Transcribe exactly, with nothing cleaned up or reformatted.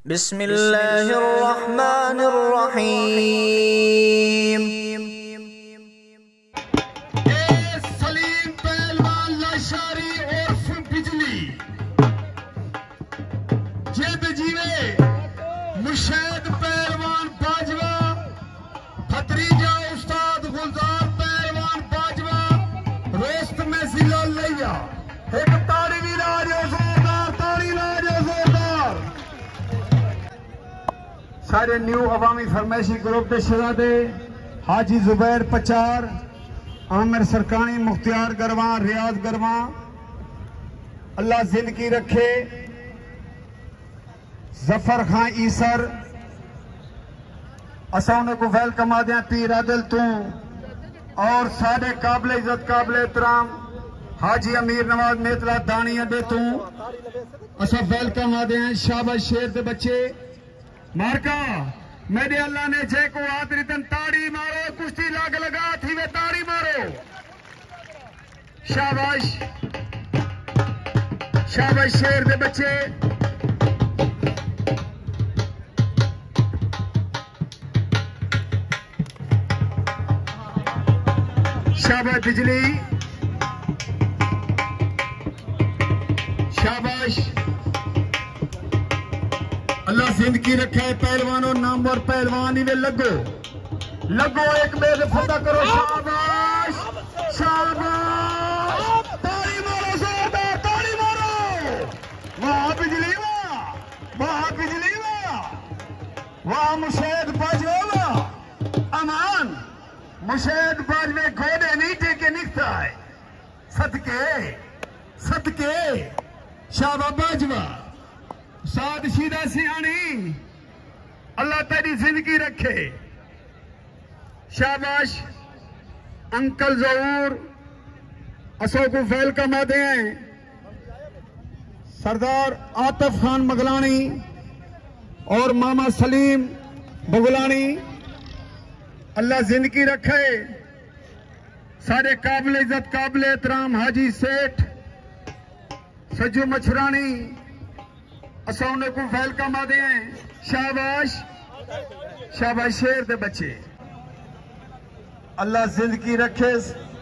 बिस्मिल्लाहिर्रहमानिर्रहीम। सलीम पहलवान लाशारी उर्फ बिजली जिद जीवे मुशैद पहलवान बाजवा भतरीजा उस्ताद गुलजार पहलवान बाजवा रोस्त में जिला लिया एक ताड़ी भी लाजो जोरदार ताड़ी लाजो जोरदार सारे न्यू अवामी फरमाइशी ग्रुप के शहजादे हाजी जुबैर पचार आमिर सरकानी मुख्तियार गरवा रियाज गरवा अल्लाह जिंदगी रखे जफर खां ईसर असा को वेलकम आदे पीर आदिल तू और साढ़े काबिल इज्जत काबिल एहतराम हाजी अमीर नवाज मेतला दानी अड्डे तू असा वेलकम आदे हैं शाबाश शेर के बच्चे मारका मेरे अल्लाह ने जे को आदरी तन ताड़ी मारो कुश्ती लाग लगा थी वे ताड़ी मारो शाबाश शाबाश शेर दे बच्चे शाबाश बिजली शाबाश अल्लाह जिंदगी रखे पहलवानों नाम और पहलवान ही लगो लगो एक मेरे फतह करो शाबाश शाबाश ताली मारो जोरदार ताली मारो वाह बिजली वाह वाह बिजली वाह वाह मुशैद बाजवा वाह अमान मुशैद बाजवे घोड़े नहीं टेके निकता है सदके सदके शाबाश बाजवा साद शीदा सियानी अल्लाह तेरी जिंदगी रखे शाबाश अंकल जहूर असो को वेलकम आते हैं सरदार आतिफ खान मगलानी और मामा सलीम बगुलानी अल्लाह जिंदगी रखे सारे काबिल इज्जत काबिल एहतराम हाजी सेठ सज्जू मछरानी असा को वेलकम आते हैं शाबाश शाबाश शेर दे बच्चे अल्लाह जिंदगी रखे।